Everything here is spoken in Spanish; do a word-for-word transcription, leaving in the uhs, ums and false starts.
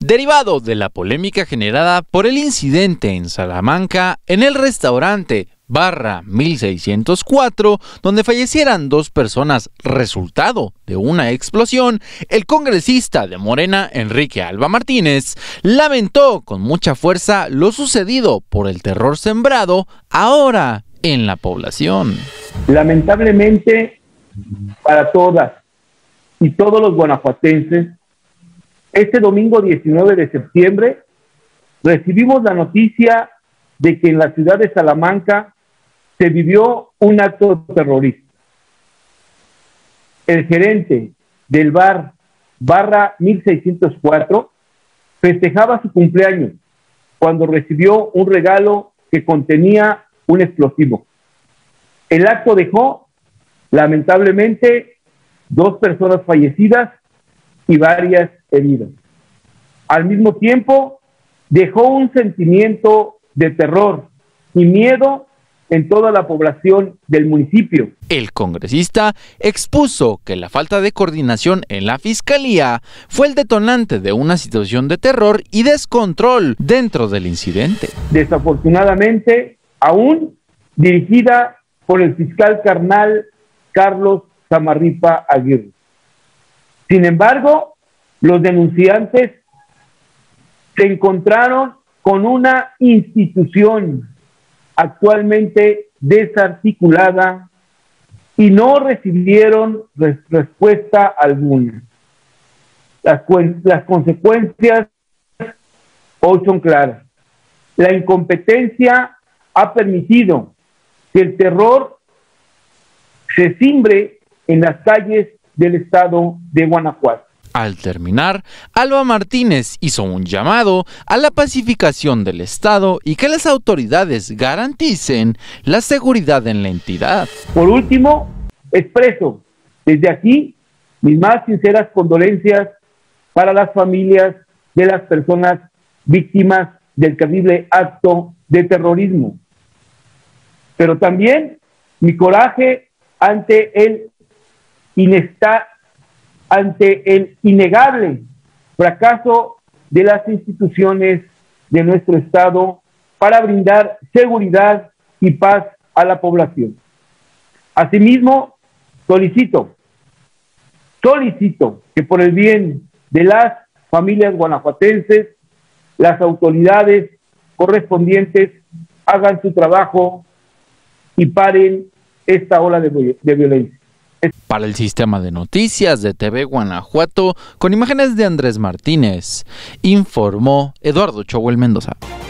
derivado de la polémica generada por el incidente en Salamanca en el restaurante Barra mil seiscientos cuatro, donde fallecieran dos personas resultado de una explosión, el congresista de Morena, Enrique Alba Martínez, lamentó con mucha fuerza lo sucedido por el terror sembrado ahora en la población. Lamentablemente, para todas y todos los guanajuatenses, este domingo diecinueve de septiembre recibimos la noticia de que en la ciudad de Salamanca se vivió un acto terrorista. El gerente del bar Barra mil seiscientos cuatro festejaba su cumpleaños cuando recibió un regalo que contenía un explosivo. El acto dejó, lamentablemente, dos personas fallecidas y varias heridas. Al mismo tiempo, dejó un sentimiento de terror y miedo en toda la población del municipio. El congresista expuso que la falta de coordinación en la fiscalía fue el detonante de una situación de terror y descontrol dentro del incidente. Desafortunadamente, aún dirigida por el fiscal carnal Carlos Zamarripa Aguirre. Sin embargo, los denunciantes se encontraron con una institución actualmente desarticulada y no recibieron res respuesta alguna. Las, las consecuencias hoy son claras. La incompetencia ha permitido que el terror se cimbre en las calles del estado de Guanajuato. Al terminar, Alba Martínez hizo un llamado a la pacificación del Estado y que las autoridades garanticen la seguridad en la entidad. Por último, expreso desde aquí mis más sinceras condolencias para las familias de las personas víctimas del terrible acto de terrorismo, pero también mi coraje ante el inestable ante el innegable fracaso de las instituciones de nuestro Estado para brindar seguridad y paz a la población. Asimismo, solicito, solicito que por el bien de las familias guanajuatenses, las autoridades correspondientes hagan su trabajo y paren esta ola de, de violencia. Para el sistema de noticias de T V Guanajuato, con imágenes de Andrés Martínez, informó Eduardo Chowell Mendoza.